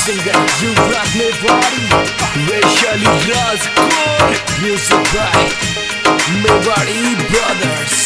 singer, you rock me body. Racially Razcore, music by Mewari Brothers.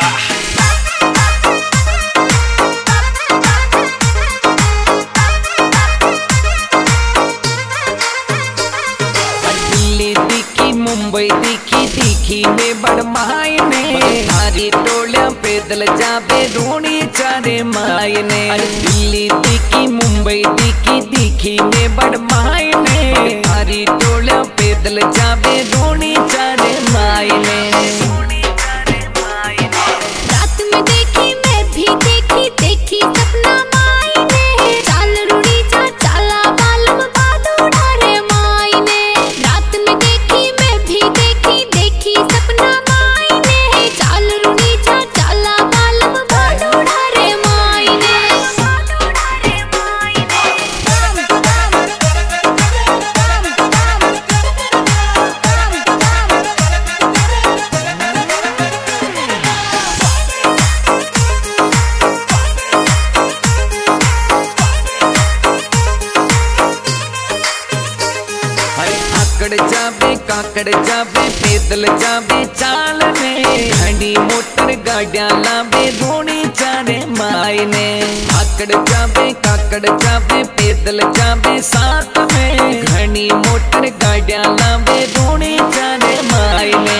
Mumbai दिखी में बड़ मायने हरी टोलिया पैदल जावे रोनी चारे मायने। दिल्ली दिखी मुंबई दिखी में बड़ मायने हरी टोलिया पैदल जावे रोनी चारे मायने। रात में देखी मैं भी देखी सपना मायने चाल रूड़ी जा चाला बालम बादू ढारे मायने। रात में देखी मैं भी देखी सपना मायने चाल रूड़ी जा चाला बालम बादू ढारे मायने। काकड़ जावे पैदल जावे चाल में घड़ी मोटर गाड़ियां लावे रोनी चारे मायने। काकड़ जावे पैदल जावे साथ में घड़ी मोटर गाड़ियां लावे रोनी चारे मायने।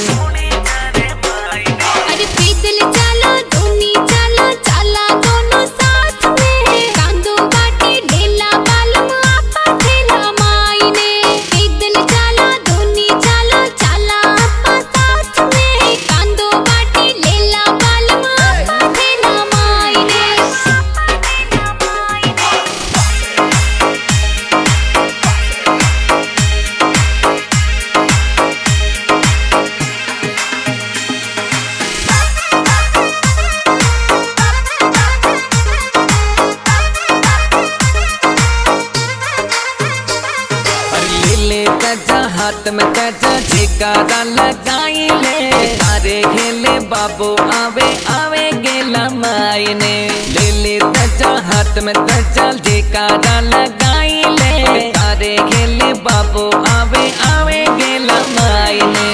अरे पैदल चालो दोनी चालो चाला दोनों साथ में कांदो बाटी ढेला बालम आपा ठेला मायने। पैदल चालो दोनी चालो चाला आपा साथ में कांदो बाटी ढेला बालम आपा ठेला मायने। हाथ में तजा जयकारा लगाई ले तारे खेले बाबू आवे गेला मायने। ले तजा हाथ में तजा जयकारा लगाई ले तारे खेले बाबू आवे गेला मायने।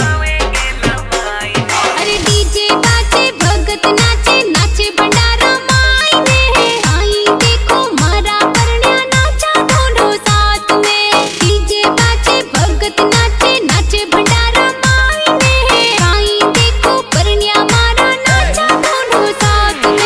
अरे डीजे बाजे भगत नाचे भंडारा मायने। आई देखो मारा परण्या नाचा दोनों साथ में। डीजे बाजे भगत नाचे भंडारा मायने। आई देखो परण्या मारा नाचा दोनों साथ में।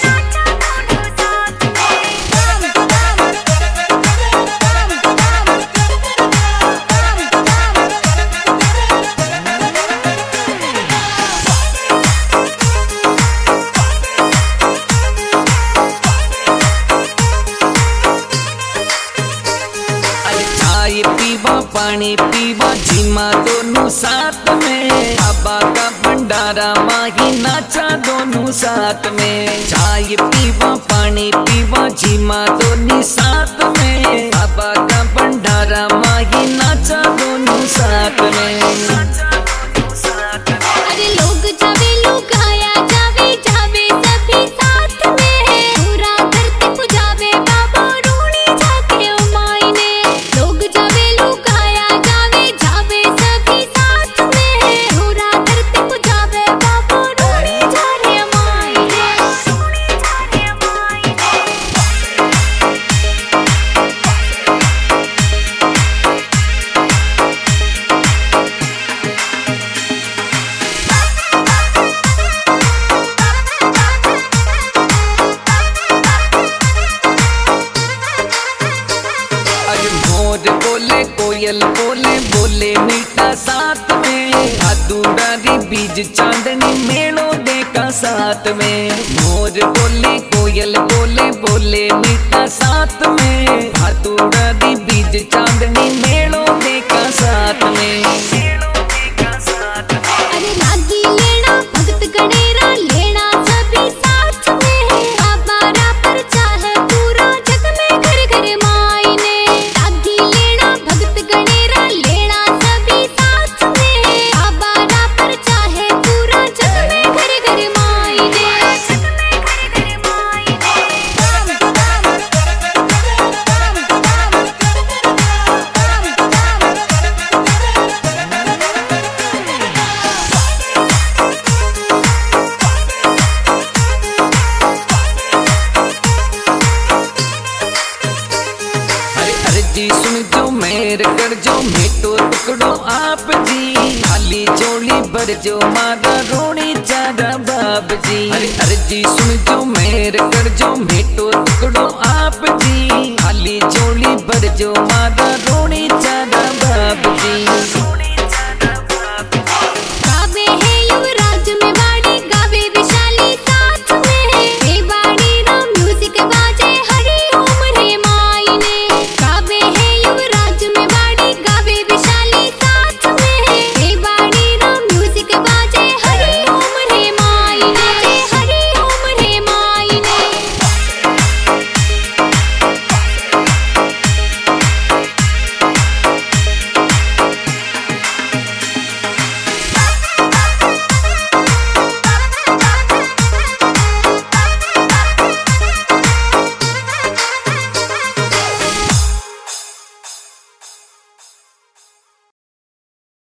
पानी पीवा झीमा दोनों साथ में बाबा का भंडारा माही नाचा दोनों साथ में। चाय पीवा पानी पीवा झीमा दोनों साथ में बाबा का भंडारा माही नाचा दोनों साथ में। अरे लोग जावे लोग आया जावे सभी साथ में पूरा धरती पुजावे बाबा रूणी जाके ओ मायने। लोग जावे लोग आया जावे सभी साथ में पूरा धरती पुजावे बाबा रूणी जा रे मायने। कोयल बोले मीठा साथ में अधूरारी बीज चांदनी मेलो देखा साथ में। मोर बोले कोयल बोले मीठा साथ में अधूरारी बीज चांदनी मेलो देखा साथ में। अरे नागी लेना भगत गणेरा लेना सभी साथ में बाबा रा पर चाहे पूरा जग में घर घर मायने। नागी लेना भगत गणेरा लेना सभी साथ में बाबा रा पर चाहे पूरा जग में घर घर मायने। कर जो मेटो टुकड़ो आप जी, खाली झोली भर जो मारा रोड़ी चारा बाप जी। अरे अर्जी सुन जो मेर कर जो मेटो टुकड़ो आप जी, खाली झोली भर जो मारा